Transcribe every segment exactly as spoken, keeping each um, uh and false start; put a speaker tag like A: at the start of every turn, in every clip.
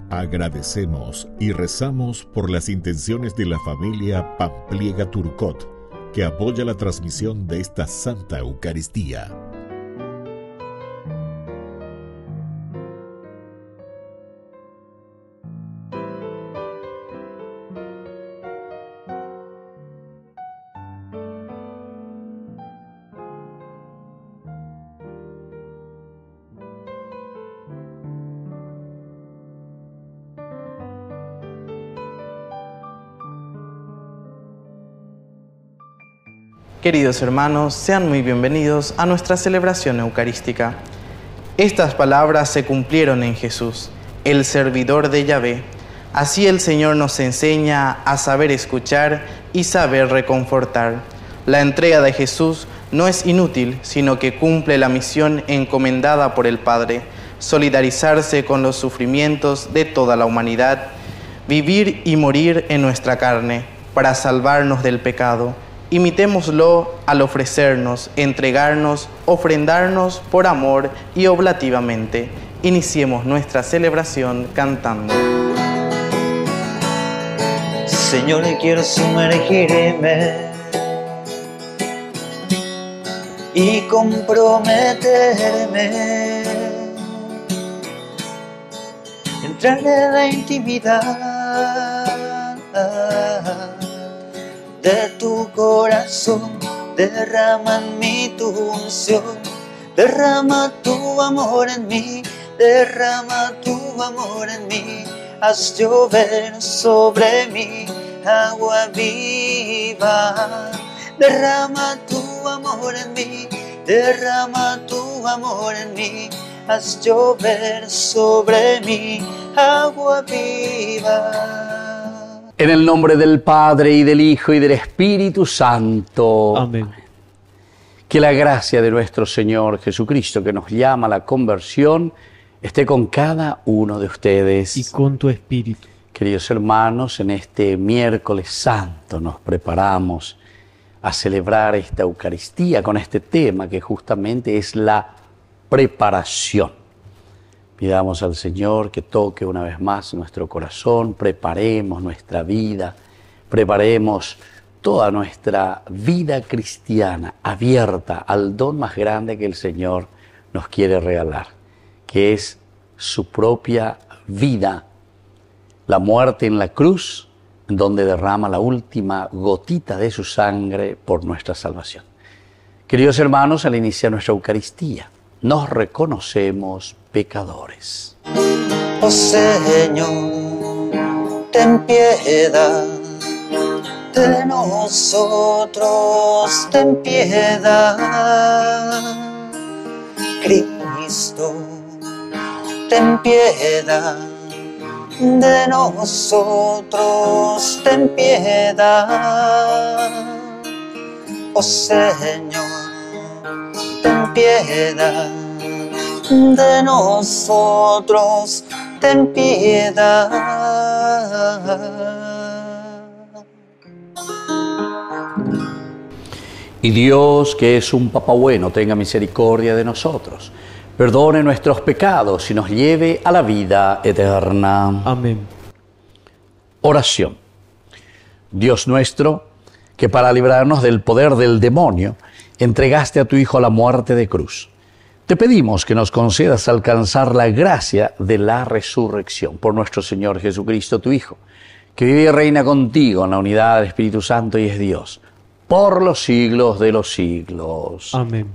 A: Agradecemos y rezamos por las intenciones de la familia Pampliega Turcot, que apoya la transmisión de esta Santa Eucaristía.
B: Queridos hermanos, sean muy bienvenidos a nuestra celebración eucarística. Estas palabras se cumplieron en Jesús, el servidor de Yahvé. Así el Señor nos enseña a saber escuchar y saber reconfortar. La entrega de Jesús no es inútil, sino que cumple la misión encomendada por el Padre: solidarizarse con los sufrimientos de toda la humanidad, vivir y morir en nuestra carne para salvarnos del pecado. Imitémoslo al ofrecernos, entregarnos, ofrendarnos por amor y oblativamente. Iniciemos nuestra celebración cantando.
C: Señor, quiero sumergirme y comprometerme, entrar en la intimidad de tu corazón. Derrama en mí tu unción, derrama tu amor en mí, derrama tu amor en mí. Haz llover sobre mí agua viva, derrama tu amor en mí, derrama tu amor en mí. Haz llover sobre mí agua viva.
D: En el nombre del Padre, y del Hijo, y del Espíritu Santo.
E: Amén.
D: Que la gracia de nuestro Señor Jesucristo, que nos llama a la conversión, esté con cada uno de ustedes.
E: Y con tu espíritu.
D: Queridos hermanos, en este miércoles santo nos preparamos a celebrar esta Eucaristía con este tema que justamente es la preparación. Pidamos al Señor que toque una vez más nuestro corazón, preparemos nuestra vida, preparemos toda nuestra vida cristiana abierta al don más grande que el Señor nos quiere regalar, que es su propia vida, la muerte en la cruz, en donde derrama la última gotita de su sangre por nuestra salvación. Queridos hermanos, al iniciar nuestra Eucaristía, nos reconocemos pecadores.
C: Oh Señor, ten piedad de nosotros, ten piedad. Cristo, ten piedad de nosotros, ten piedad. Oh Señor, ten piedad de nosotros, ten piedad.
D: Y Dios, que es un Papá bueno, tenga misericordia de nosotros, perdone nuestros pecados y nos lleve a la vida eterna.
E: Amén.
D: Oración. Dios nuestro, que para librarnos del poder del demonio, entregaste a tu Hijo a la muerte de cruz. Te pedimos que nos concedas alcanzar la gracia de la resurrección por nuestro Señor Jesucristo, tu Hijo, que vive y reina contigo en la unidad del Espíritu Santo y es Dios, por los siglos de los siglos.
E: Amén.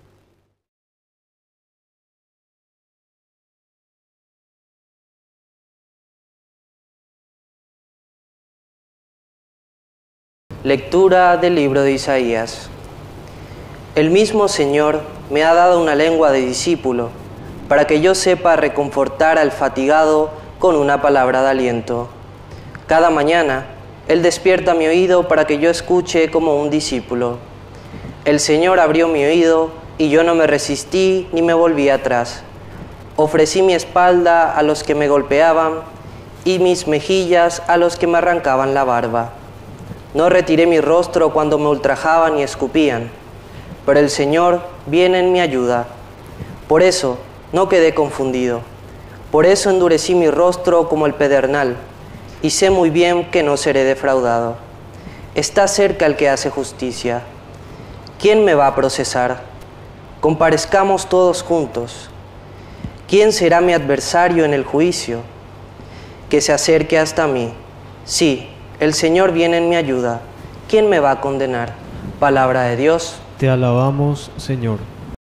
F: Lectura del libro de Isaías. El mismo Señor me ha dado una lengua de discípulo, para que yo sepa reconfortar al fatigado con una palabra de aliento. Cada mañana, Él despierta mi oído para que yo escuche como un discípulo. El Señor abrió mi oído y yo no me resistí ni me volví atrás. Ofrecí mi espalda a los que me golpeaban y mis mejillas a los que me arrancaban la barba. No retiré mi rostro cuando me ultrajaban y escupían, pero el Señor viene en mi ayuda. Por eso no quedé confundido. Por eso endurecí mi rostro como el pedernal, y sé muy bien que no seré defraudado. Está cerca el que hace justicia. ¿Quién me va a procesar? Comparezcamos todos juntos. ¿Quién será mi adversario en el juicio? Que se acerque hasta mí. Sí, el Señor viene en mi ayuda. ¿Quién me va a condenar? Palabra de Dios.
E: Te alabamos, Señor.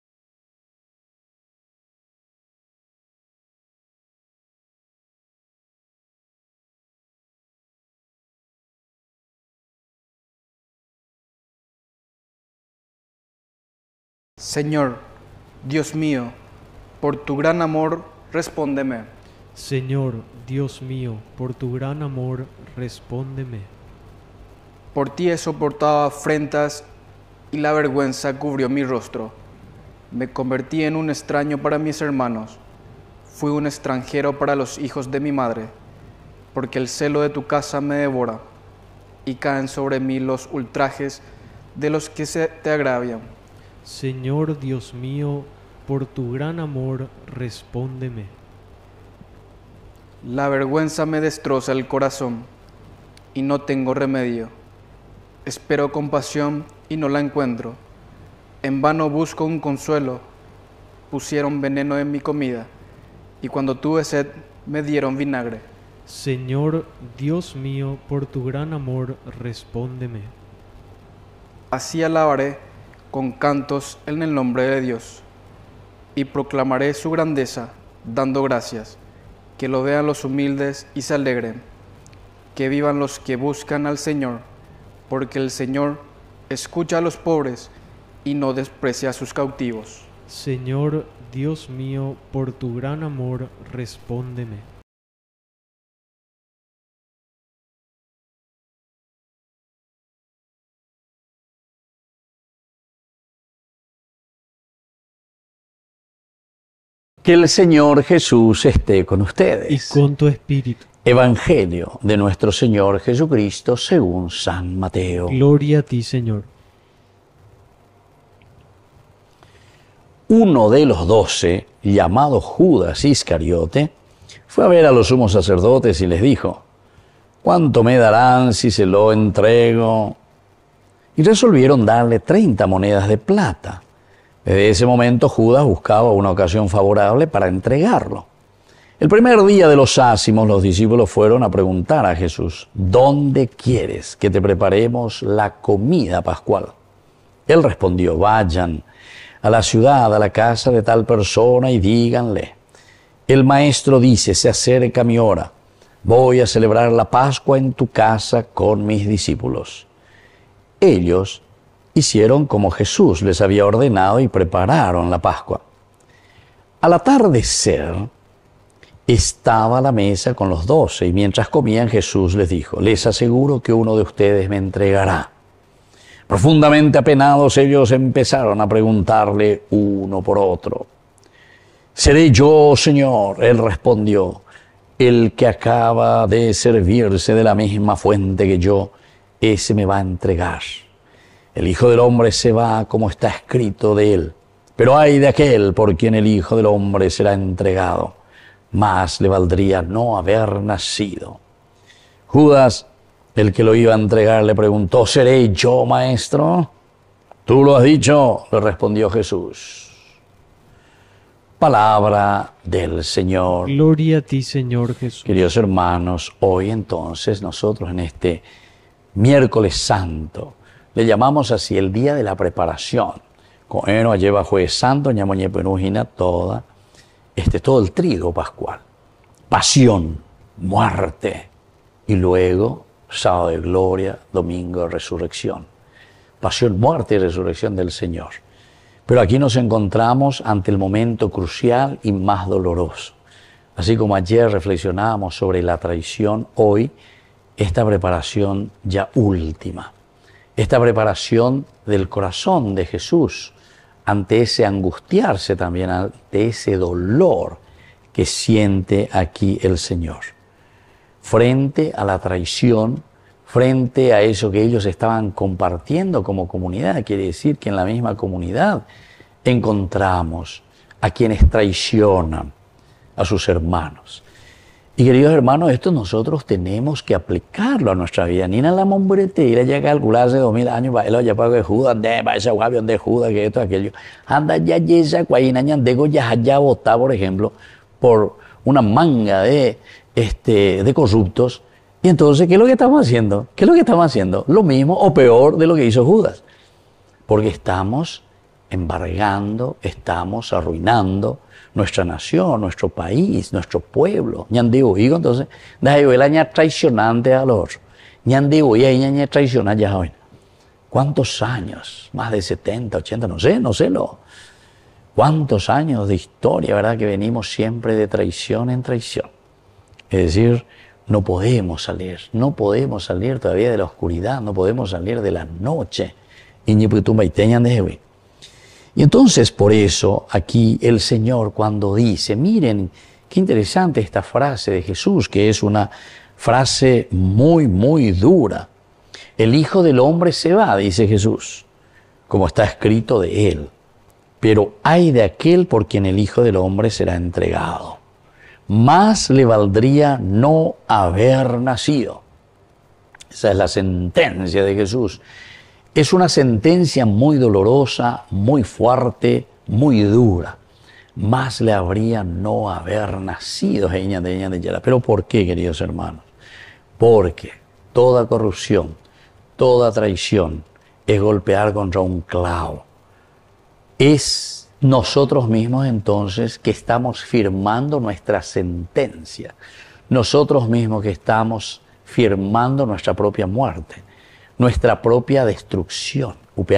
G: Señor, Dios mío, por tu gran amor, respóndeme.
E: Señor, Dios mío, por tu gran amor, respóndeme.
G: Por ti he soportado afrentas y la vergüenza cubrió mi rostro. Me convertí en un extraño para mis hermanos. Fui un extranjero para los hijos de mi madre, porque el celo de tu casa me devora y caen sobre mí los ultrajes de los que se te agravian.
E: Señor Dios mío, por tu gran amor, respóndeme.
G: La vergüenza me destroza el corazón y no tengo remedio. Espero compasión y no la encuentro. En vano busco un consuelo. Pusieron veneno en mi comida y cuando tuve sed me dieron vinagre.
E: Señor Dios mío, por tu gran amor, respóndeme.
G: Así alabaré con cantos en el nombre de Dios, y proclamaré su grandeza, dando gracias, que lo vean los humildes y se alegren, que vivan los que buscan al Señor, porque el Señor escucha a los pobres y no desprecia a sus cautivos.
E: Señor Dios mío, por tu gran amor, respóndeme.
D: Que el Señor Jesús esté con ustedes.
E: Y con tu espíritu.
D: Evangelio de nuestro Señor Jesucristo según San Mateo.
E: Gloria a ti, Señor.
D: Uno de los doce, llamado Judas Iscariote, fue a ver a los sumos sacerdotes y les dijo: ¿cuánto me darán si se lo entrego? Y resolvieron darle treinta monedas de plata. Desde ese momento Judas buscaba una ocasión favorable para entregarlo. El primer día de los ázimos, los discípulos fueron a preguntar a Jesús: ¿dónde quieres que te preparemos la comida pascual? Él respondió: vayan a la ciudad, a la casa de tal persona y díganle: el maestro dice, se acerca mi hora, voy a celebrar la Pascua en tu casa con mis discípulos. Ellos hicieron como Jesús les había ordenado y prepararon la Pascua. Al atardecer, estaba a la mesa con los doce y mientras comían Jesús les dijo: les aseguro que uno de ustedes me entregará. Profundamente apenados ellos empezaron a preguntarle uno por otro: ¿seré yo, Señor? Él respondió: el que acaba de servirse de la misma fuente que yo, ese me va a entregar. El Hijo del Hombre se va como está escrito de él, pero ay de aquel por quien el Hijo del Hombre será entregado. Más le valdría no haber nacido. Judas, el que lo iba a entregar, le preguntó: ¿seré yo, maestro? Tú lo has dicho, le respondió Jesús. Palabra del Señor.
E: Gloria a ti, Señor Jesús.
D: Queridos hermanos, hoy entonces nosotros en este miércoles santo le llamamos así el día de la preparación. Coeno lleva Jueves Santo, ñamoñe penujina, toda, este, todo el trigo pascual. Pasión, muerte y luego sábado de gloria, domingo de resurrección. Pasión, muerte y resurrección del Señor. Pero aquí nos encontramos ante el momento crucial y más doloroso. Así como ayer reflexionábamos sobre la traición, hoy esta preparación ya última. Esta preparación del corazón de Jesús ante ese angustiarse también, ante ese dolor que siente aquí el Señor. Frente a la traición, frente a eso que ellos estaban compartiendo como comunidad, quiere decir que en la misma comunidad encontramos a quienes traicionan, a sus hermanos. Y queridos hermanos, esto nosotros tenemos que aplicarlo a nuestra vida. Ni en la mombrete, ir allá a calcular hace dos mil años, para el ya pago de Judas, de para ese guapión de Judas, que esto, aquello. Anda ya, ya, cuayina, ñandego, ya, ya, votá, por ejemplo, por una manga de, este, de corruptos. Y entonces, ¿qué es lo que estamos haciendo? ¿Qué es lo que estamos haciendo? Lo mismo o peor de lo que hizo Judas. Porque estamos embargando, estamos arruinando nuestra nación, nuestro país, nuestro pueblo. Ñandeo, y entonces, déjame el año traicionante a los otros. Ñandeo, y ahí año traicionante ya hoy. ¿Cuántos años? Más de setenta, ochenta, no sé, no sé lo. ¿Cuántos años de historia, verdad? Que venimos siempre de traición en traición. Es decir, no podemos salir, no podemos salir todavía de la oscuridad, no podemos salir de la noche. Y entonces, por eso, aquí el Señor cuando dice, miren, qué interesante esta frase de Jesús, que es una frase muy, muy dura. El Hijo del Hombre se va, dice Jesús, como está escrito de Él. Pero ay de aquel por quien el Hijo del Hombre será entregado. Más le valdría no haber nacido. Esa es la sentencia de Jesús. Es una sentencia muy dolorosa, muy fuerte, muy dura. Más le habría no haber nacido. Pero ¿por qué, queridos hermanos? Porque toda corrupción, toda traición es golpear contra un clavo. Es nosotros mismos entonces que estamos firmando nuestra sentencia. Nosotros mismos que estamos firmando nuestra propia muerte, nuestra propia destrucción.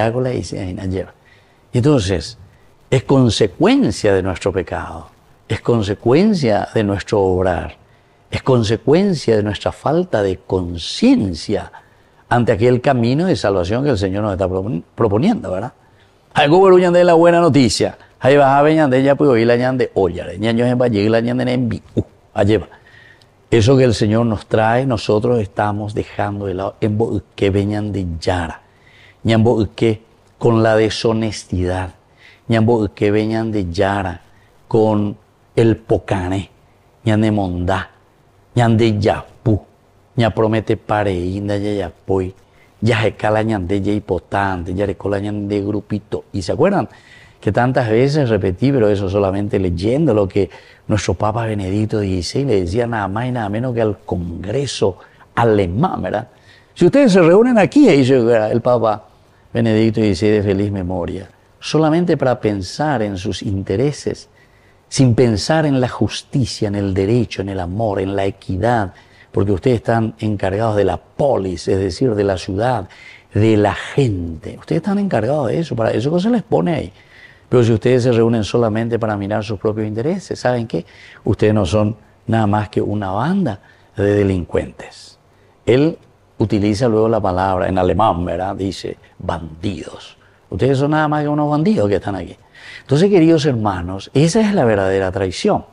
D: Y entonces, es consecuencia de nuestro pecado, es consecuencia de nuestro obrar, es consecuencia de nuestra falta de conciencia ante aquel camino de salvación que el Señor nos está proponiendo, ¿verdad? Algo bueno de la buena noticia. Ahí va a venir de ella, pues hoy la ñan de olla, ñaños en valle, la ñan en vi, uh, allá va. Eso que el Señor nos trae, nosotros estamos dejando de lado en que vengan de Yara, ñambo que con la deshonestidad, ñambo que vengan de Yara con el pocane, ñan de mondá, ñan de yapú, ña promete pareínda ya yapoy, ya se cala ñan de ya hipotante, ya recola ñan de grupito. ¿Y se acuerdan? Que tantas veces repetí, pero eso solamente leyendo lo que nuestro Papa Benedicto dieciséis le decía nada más y nada menos que al Congreso alemán, ¿verdad? Si ustedes se reúnen aquí, dice el Papa Benedicto dieciséis de feliz memoria, solamente para pensar en sus intereses, sin pensar en la justicia, en el derecho, en el amor, en la equidad, porque ustedes están encargados de la polis, es decir, de la ciudad, de la gente. Ustedes están encargados de eso, para eso que se les pone ahí. Pero si ustedes se reúnen solamente para mirar sus propios intereses, ¿saben qué? Ustedes no son nada más que una banda de delincuentes. Él utiliza luego la palabra, en alemán, ¿verdad? Dice, bandidos. Ustedes son nada más que unos bandidos que están aquí. Entonces, queridos hermanos, esa es la verdadera traición.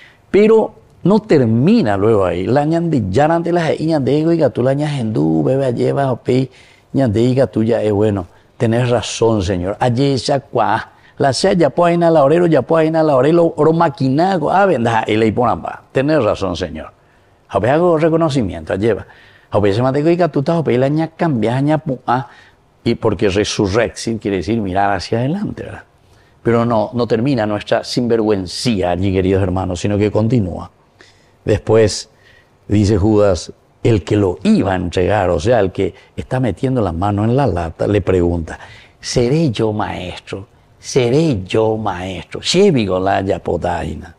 D: Pero no termina luego ahí. La ñande ya ante las ñandego y tú la ñagendú, bebe lleva o pe ñandeiga tuya es bueno. Tenés razón, Señor. Allí ya cuá. La sea ya puede ir a la orero, ya puede ir a la orero, oro maquinago, ah, venga, y le ponen va. Tenés razón, Señor. A ver, hago reconocimiento, lleva. A ver, se me digo que tú estás, a ver, la ña cambia, ña pua, y porque resurrección quiere decir mirar hacia adelante, ¿verdad? Pero no, no termina nuestra sinvergüencía allí, queridos hermanos, sino que continúa. Después, dice Judas, el que lo iba a entregar, o sea, el que está metiendo la mano en la lata, le pregunta, ¿seré yo maestro? ¿Seré yo maestro? Llevigo la yapotaina.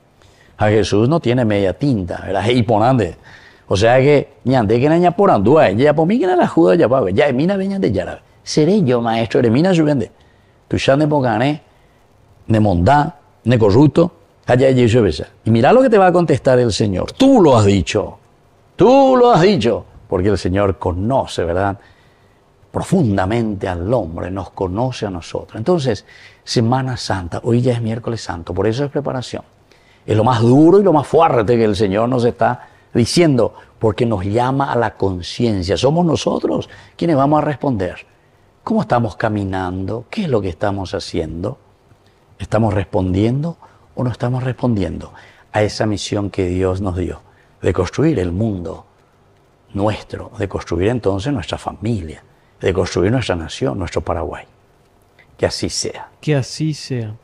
D: A Jesús no tiene media tinta, ¿verdad? Y ponande. O sea que, ñande que naña porandúa, ya por mí que la juda ya paga, ya mina veña de yara. ¿Seré yo maestro? Eres mina subende. Tu ya ne pocane, ne mondá, ne corrupto, allá y eso besa. Y mira lo que te va a contestar el Señor. Tú lo has dicho. Tú lo has dicho. Porque el Señor conoce, ¿verdad? Profundamente al hombre, nos conoce a nosotros. Entonces, Semana Santa, hoy ya es miércoles santo, por eso es preparación. Es lo más duro y lo más fuerte que el Señor nos está diciendo, porque nos llama a la conciencia. Somos nosotros quienes vamos a responder. ¿Cómo estamos caminando? ¿Qué es lo que estamos haciendo? ¿Estamos respondiendo o no estamos respondiendo? a esa misión que Dios nos dio, de construir el mundo nuestro, de construir entonces nuestra familia, de construir nuestra nación, nuestro Paraguay. Que así sea.
E: Que así sea.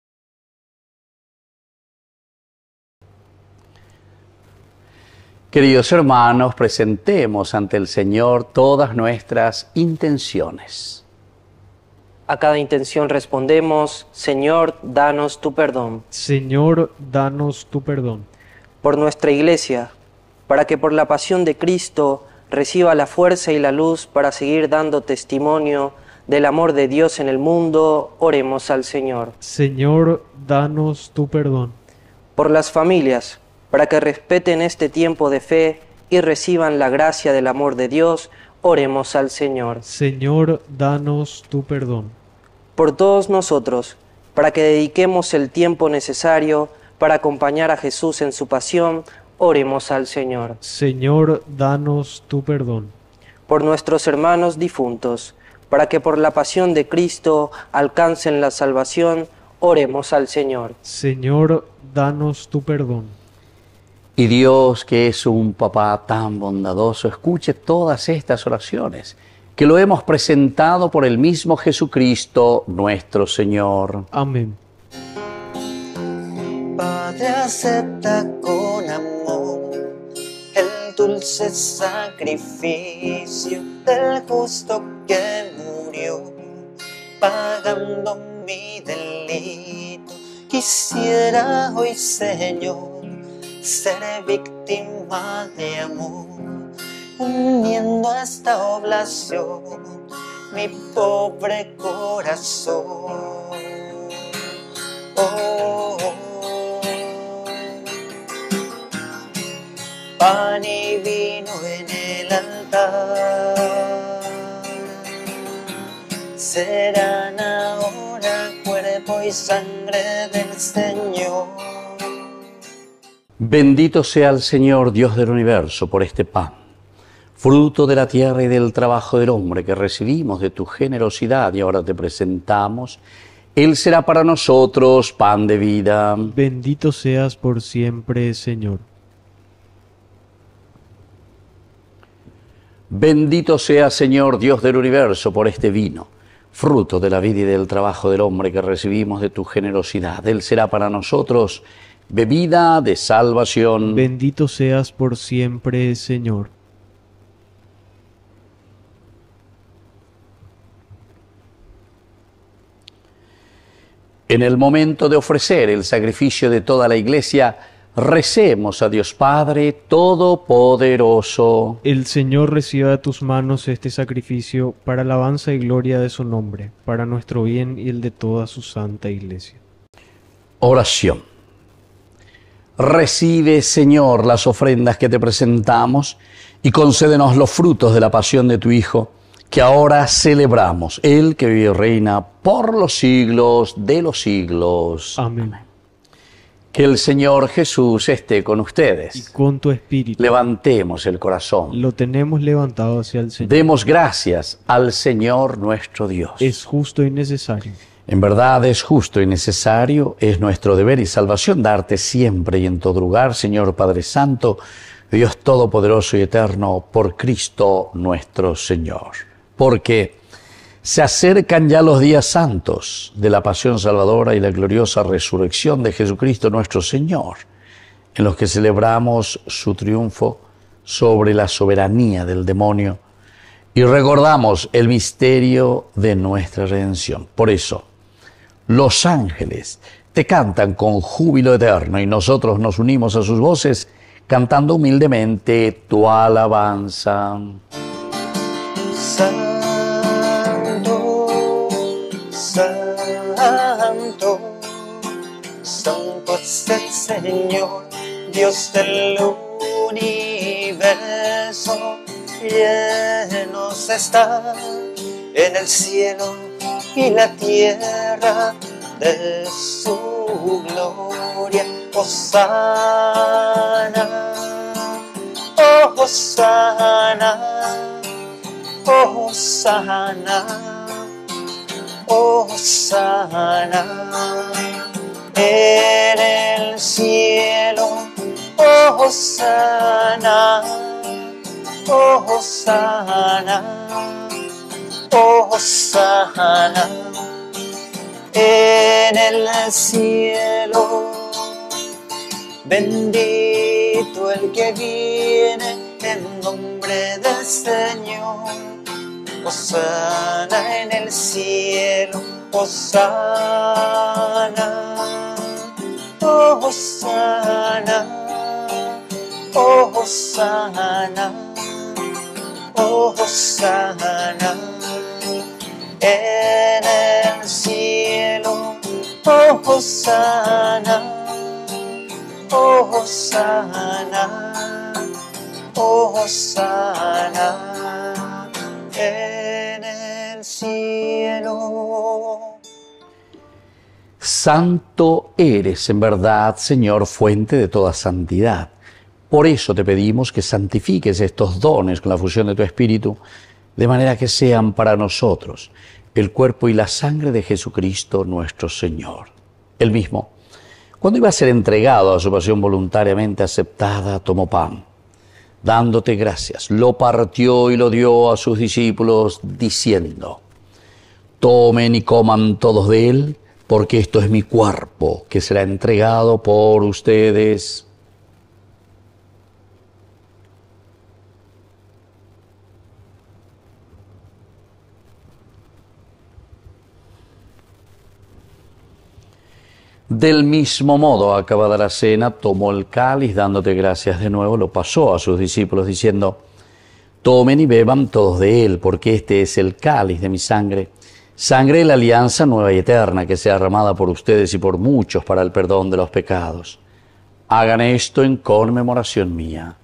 D: Queridos hermanos, presentemos ante el Señor todas nuestras intenciones.
F: A cada intención respondemos: Señor, danos tu perdón.
E: Señor, danos tu perdón.
F: Por nuestra Iglesia, para que por la pasión de Cristo reciba la fuerza y la luz para seguir dando testimonio del amor de Dios en el mundo, oremos al Señor.
E: Señor, danos tu perdón.
F: Por las familias, para que respeten este tiempo de fe y reciban la gracia del amor de Dios, oremos al Señor.
E: Señor, danos tu perdón.
F: Por todos nosotros, para que dediquemos el tiempo necesario para acompañar a Jesús en su pasión, oremos al Señor.
E: Señor, danos tu perdón.
F: Por nuestros hermanos difuntos, para que por la pasión de Cristo alcancen la salvación, oremos al Señor.
E: Señor, danos tu perdón.
D: Y Dios, que es un papá tan bondadoso, escuche todas estas oraciones, que lo hemos presentado por el mismo Jesucristo, nuestro Señor.
E: Amén.
C: Padre, acepta con amor el dulce sacrificio del justo que murió, pagando mi delito. Quisiera hoy, Señor, ser víctima de amor, uniendo a esta oblación mi pobre corazón. Oh, oh, oh. Pan y vino en el altar serán ahora cuerpo y sangre del Señor.
D: Bendito sea el Señor, Dios del universo, por este pan, fruto de la tierra y del trabajo del hombre que recibimos de tu generosidad y ahora te presentamos. Él será para nosotros pan de vida.
E: Bendito seas por siempre, Señor.
D: Bendito sea, Señor, Dios del universo, por este vino, fruto de la vida y del trabajo del hombre que recibimos de tu generosidad. Él será para nosotros bebida de salvación.
E: Bendito seas por siempre, Señor.
D: En el momento de ofrecer el sacrificio de toda la Iglesia, recemos a Dios Padre Todopoderoso.
E: El Señor reciba de tus manos este sacrificio para alabanza y gloria de su nombre, para nuestro bien y el de toda su santa Iglesia.
D: Oración. Recibe, Señor, las ofrendas que te presentamos y concédenos los frutos de la pasión de tu Hijo, que ahora celebramos, Él que vive y reina por los siglos de los siglos.
E: Amén.
D: Que el Señor Jesús esté con ustedes.
E: Y con tu espíritu.
D: Levantemos el corazón.
E: Lo tenemos levantado hacia el Señor.
D: Demos gracias al Señor nuestro Dios.
E: Es justo y necesario.
D: En verdad es justo y necesario, es nuestro deber y salvación darte siempre y en todo lugar, Señor Padre Santo, Dios Todopoderoso y Eterno, por Cristo nuestro Señor. Porque se acercan ya los días santos de la pasión salvadora y la gloriosa resurrección de Jesucristo nuestro Señor, en los que celebramos su triunfo sobre la soberanía del demonio y recordamos el misterio de nuestra redención. Por eso, los ángeles te cantan con júbilo eterno y nosotros nos unimos a sus voces cantando humildemente tu alabanza.
C: Santo, Santo, Santo es el Señor, Dios del universo. Llenos está en el cielo y la tierra de su gloria. Hosana, oh Hosana, oh Hosana, oh Hosana, en el cielo. Oh, Hosana, oh, Hosana, oh, Hosana, en el cielo. Bendito el que viene en nombre del Señor. Hosana en el cielo. Hosana, oh, Hosana, oh, Hosana, oh, Hosana en el cielo. Oh, Hosana, oh, Hosana, oh, Hosana en el cielo.
D: Santo eres, en verdad, Señor, fuente de toda santidad. Por eso te pedimos que santifiques estos dones con la fusión de tu Espíritu, de manera que sean para nosotros el cuerpo y la sangre de Jesucristo nuestro Señor. Él mismo, cuando iba a ser entregado a su pasión voluntariamente aceptada, tomó pan. Dándote gracias, lo partió y lo dio a sus discípulos, diciendo: tomen y coman todos de él, porque esto es mi cuerpo, que será entregado por ustedes. Del mismo modo, acabada la cena, tomó el cáliz, dándote gracias de nuevo, lo pasó a sus discípulos, diciendo: tomen y beban todos de él, porque este es el cáliz de mi sangre, sangre de la alianza nueva y eterna, que sea derramada por ustedes y por muchos para el perdón de los pecados. Hagan esto en conmemoración mía.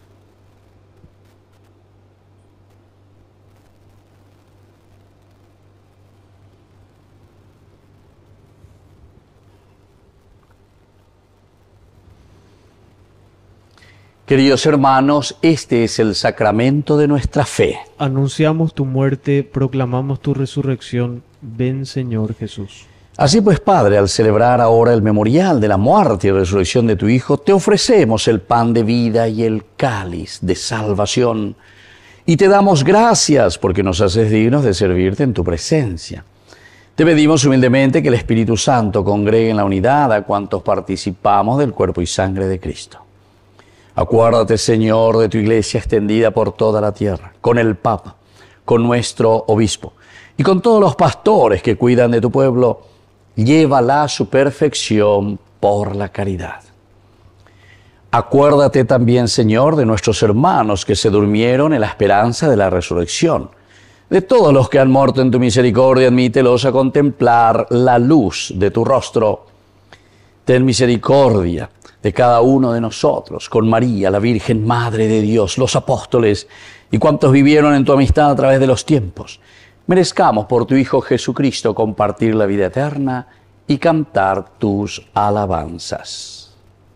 D: Queridos hermanos, este es el sacramento de nuestra fe.
E: Anunciamos tu muerte, proclamamos tu resurrección. Ven, Señor Jesús.
D: Así pues, Padre, al celebrar ahora el memorial de la muerte y resurrección de tu Hijo, te ofrecemos el pan de vida y el cáliz de salvación. Y te damos gracias porque nos haces dignos de servirte en tu presencia. Te pedimos humildemente que el Espíritu Santo congregue en la unidad a cuantos participamos del cuerpo y sangre de Cristo. Acuérdate, Señor, de tu iglesia extendida por toda la tierra, con el Papa, con nuestro obispo y con todos los pastores que cuidan de tu pueblo. Llévala a su perfección por la caridad. Acuérdate también, Señor, de nuestros hermanos que se durmieron en la esperanza de la resurrección. De todos los que han muerto en tu misericordia, admítelos a contemplar la luz de tu rostro. Ten misericordia de cada uno de nosotros, con María, la Virgen Madre de Dios, los apóstoles y cuantos vivieron en tu amistad a través de los tiempos. Merezcamos por tu Hijo Jesucristo compartir la vida eterna y cantar tus alabanzas.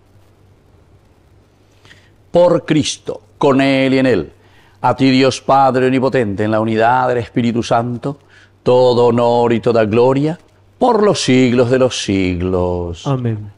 D: Por Cristo, con Él y en Él, a ti Dios Padre Omnipotente, en la unidad del Espíritu Santo, todo honor y toda gloria, por los siglos de los siglos.
E: Amén.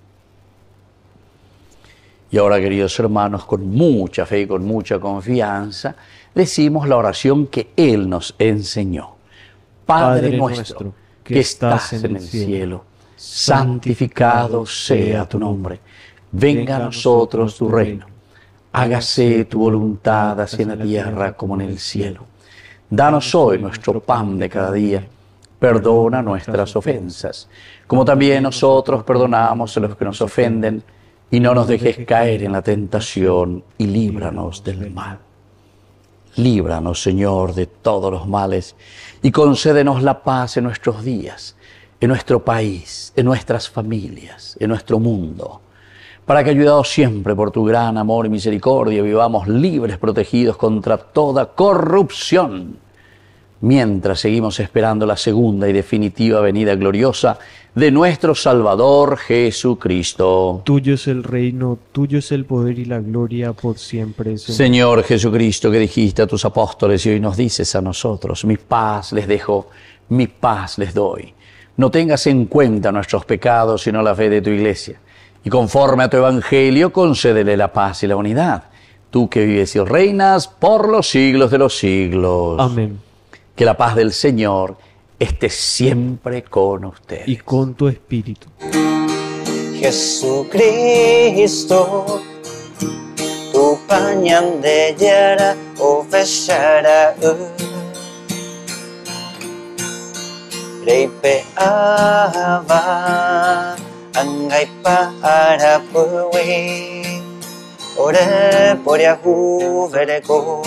D: Y ahora, queridos hermanos, con mucha fe y con mucha confianza, decimos la oración que Él nos enseñó. Padre, Padre nuestro, que estás en el cielo, santificado sea tu nombre. Venga a nosotros tu reino. Hágase tu voluntad, así en la tierra como en el cielo. Danos hoy nuestro pan de cada día. Perdona nuestras ofensas, como también nosotros perdonamos a los que nos ofenden. Y no nos dejes caer en la tentación, y líbranos del mal. Líbranos, Señor, de todos los males, y concédenos la paz en nuestros días, en nuestro país, en nuestras familias, en nuestro mundo, para que, ayudados siempre por tu gran amor y misericordia, vivamos libres, protegidos contra toda corrupción, mientras seguimos esperando la segunda y definitiva venida gloriosa de nuestro Salvador Jesucristo.
E: Tuyo es el reino, tuyo es el poder y la gloria por siempre, Señor.
D: Señor Jesucristo, que dijiste a tus apóstoles y hoy nos dices a nosotros: mi paz les dejo, mi paz les doy. no tengas en cuenta nuestros pecados, sino la fe de tu Iglesia. Y conforme a tu Evangelio, concédele la paz y la unidad. Tú que vives y reinas por los siglos de los siglos.
E: Amén.
D: Que la paz del Señor esté siempre con ustedes.
E: Y con tu espíritu.
C: Jesucristo, tu pañandellera o veshara Reipe ava angai para puwe ore poria huvereko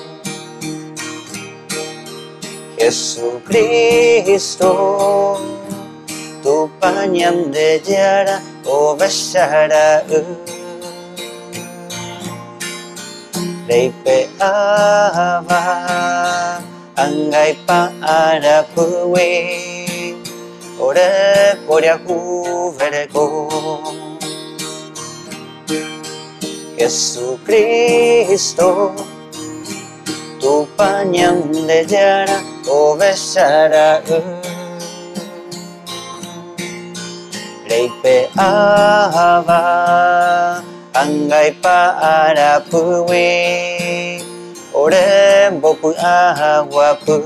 C: Jesucristo, tu pañandellera o veshara Reipe ava angai para puwe ore poria huvereko Jesucristo, tu pañandellera o veshara Reipe ava angai para puwe ore bopu agua pu.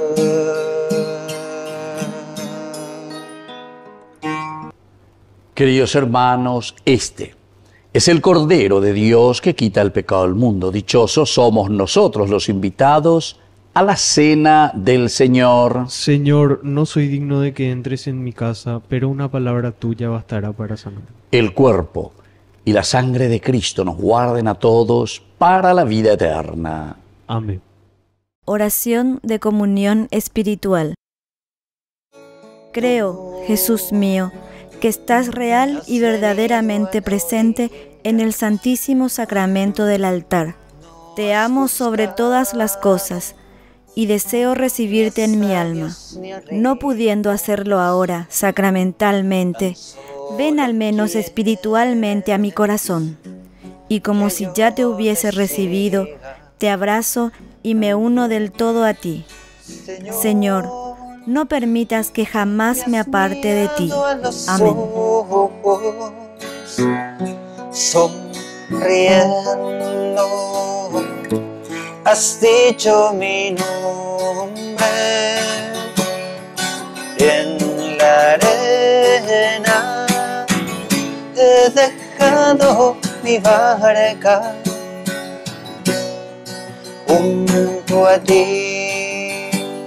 D: Queridos hermanos, este es el Cordero de Dios que quita el pecado del mundo. Dichosos somos nosotros los invitados a la cena del Señor.
E: Señor, no soy digno de que entres en mi casa, pero una palabra tuya bastará para sanar.
D: El cuerpo y la sangre de Cristo nos guarden a todos para la vida eterna.
E: Amén.
H: Oración de comunión espiritual. Creo, Jesús mío, que estás real y verdaderamente presente en el Santísimo Sacramento del altar. Te amo sobre todas las cosas y deseo recibirte en mi alma. No pudiendo hacerlo ahora sacramentalmente, ven al menos espiritualmente a mi corazón. Y como si ya te hubiese recibido, te abrazo y me uno del todo a ti. Señor, no permitas que jamás me aparte de ti. Amén.
C: Sonriendo, has dicho mi nombre en la arena. He dejado mi barca junto a ti,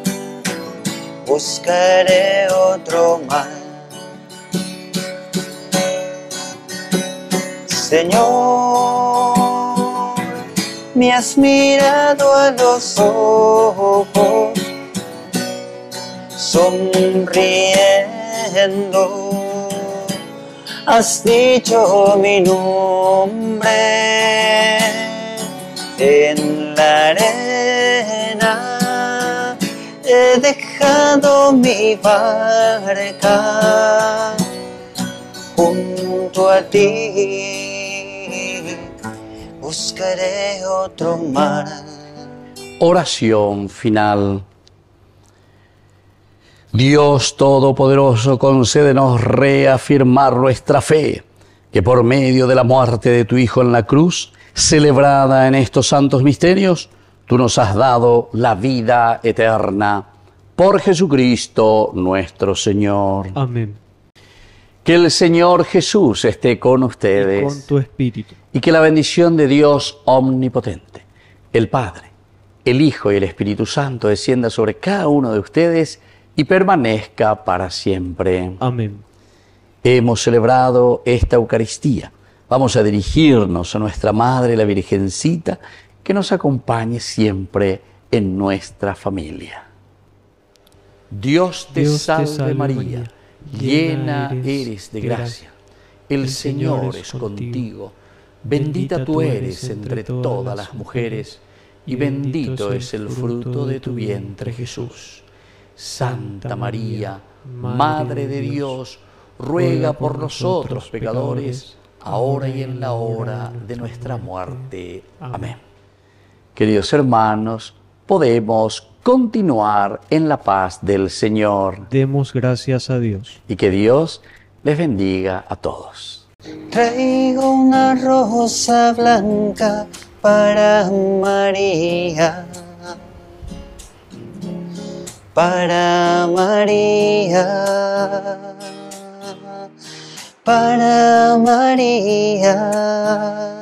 C: buscaré otro mar. Señor, me has mirado a los ojos, sonriendo, has dicho mi nombre en la arena. He dejado mi barca junto a ti, buscaré otro mar.
D: Oración final. Dios Todopoderoso, concédenos reafirmar nuestra fe, que por medio de la muerte de tu Hijo en la cruz, celebrada en estos santos misterios, tú nos has dado la vida eterna. Por Jesucristo nuestro Señor.
E: Amén.
D: Que el Señor Jesús esté con ustedes.
E: Y con tu espíritu.
D: Y que la bendición de Dios omnipotente, el Padre, el Hijo y el Espíritu Santo descienda sobre cada uno de ustedes y permanezca para siempre.
E: Amén.
D: Hemos celebrado esta Eucaristía. Vamos a dirigirnos a nuestra Madre, la Virgencita, que nos acompañe siempre en nuestra familia. Dios te
E: Dios te
D: salve,
E: salve
D: María,
E: María,
D: llena eres de gracia. El Señor es contigo. Bendita tú eres entre todas las mujeres, y bendito es el fruto de tu vientre, Jesús. Santa María, Madre de Dios, ruega por nosotros pecadores, ahora y en la hora de nuestra muerte. Amén. Queridos hermanos, podemos continuar en la paz del Señor.
E: Demos gracias a Dios.
D: Y que Dios les bendiga a todos.
C: Traigo una rosa blanca para María, para María, para María.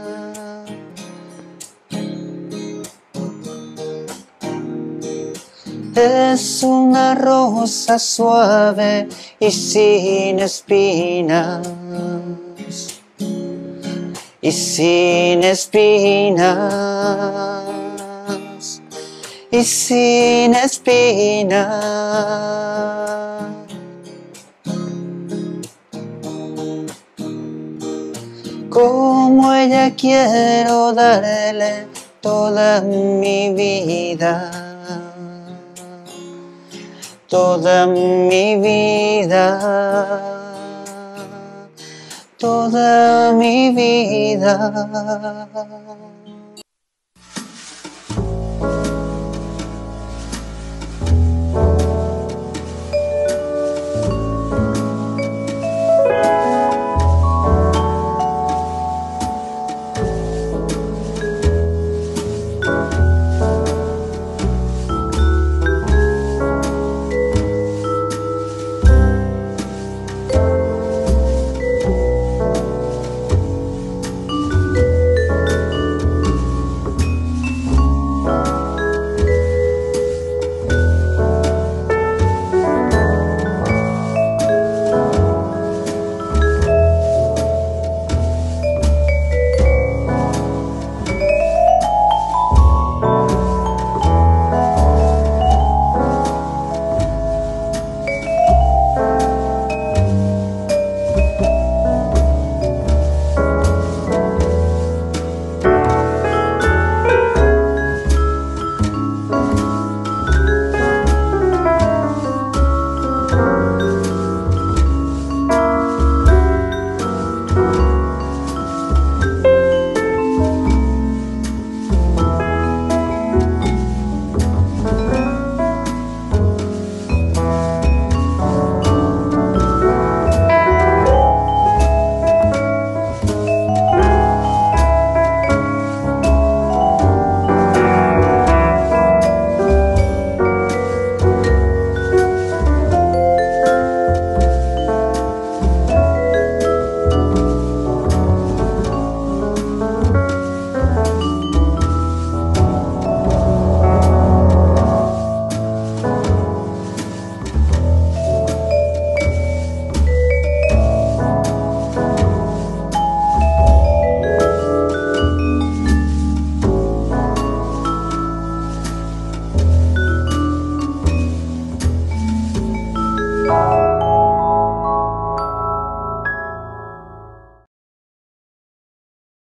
C: Es una rosa suave y sin espinas, y sin espinas, y sin espinas. Como ella quiero darle toda mi vida, toda mi vida, toda mi vida.